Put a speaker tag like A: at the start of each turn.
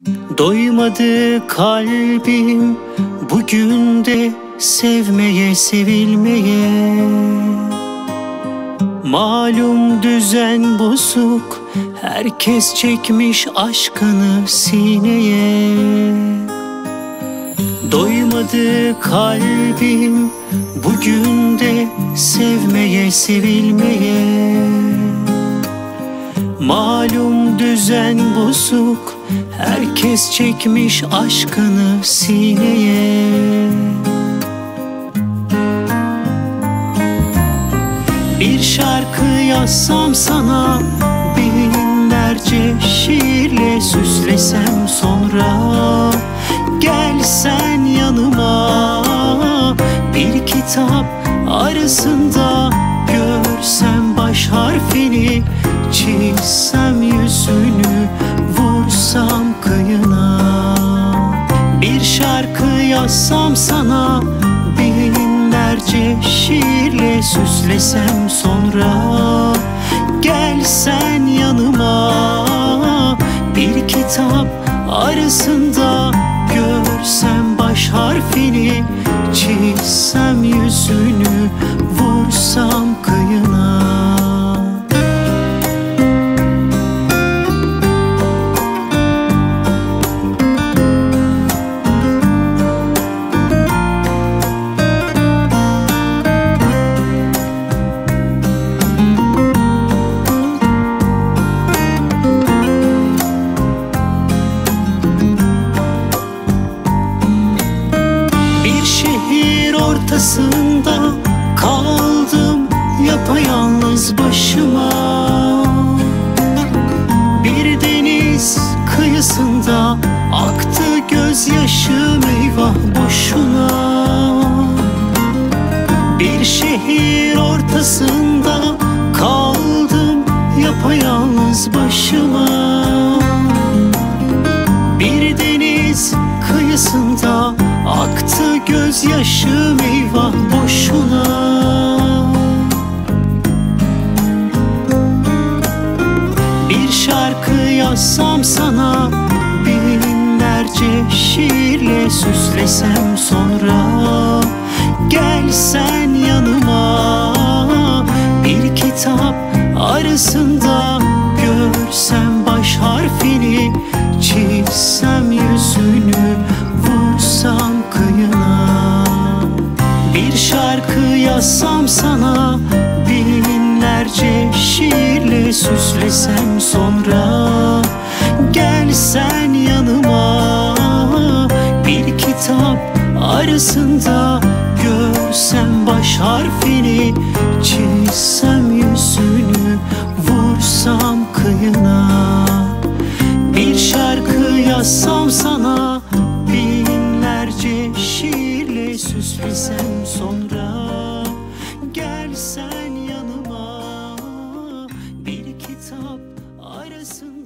A: Doymadı kalbim bugün de sevmeye, sevilmeye. Malum düzen bozuk, herkes çekmiş aşkını sineye. Doymadı kalbim bugün de sevmeye, sevilmeye. Malum düzen bozuk, herkes çekmiş aşkını sineye. Bir şarkı yazsam sana, binlerce şiirle süslesem sonra, gelsen yanıma, bir kitap arasında görsem baş harfini, çizsem yüzünü, vursam kıyına. Bir şarkı yazsam sana, binlerce şiirle süslesem sonra, gelsen yanıma, bir kitap arasında görsem baş harfini, çizsem yüzünü, vursam kıyına. Ortasında kaldım yapayalnız başıma. Bir deniz kıyısında aktı gözyaşım, eyvah boşuna. Bir şehir ortasında kaldım yapayalnız başıma. Bir deniz kıyısında aktı gözyaşım, eyvah boşuna. Bir şarkı yazsam sana, binlerce şiirle süslesem sonra, gelsen yanıma, bir kitap arasında görsem baş harfini, çizsem yüzünü, vursam kıyına. Bir şarkı yazsam sana, binlerce şiirle süslesem sonra, gelsen yanıma, bir kitap arasında görsem baş harfini, çizsem yüzünü, vursam kıyına. Bir şarkı yazsam sana, binlerce şiirle süslesem sonra, gelsen yanıma, bir kitap arasında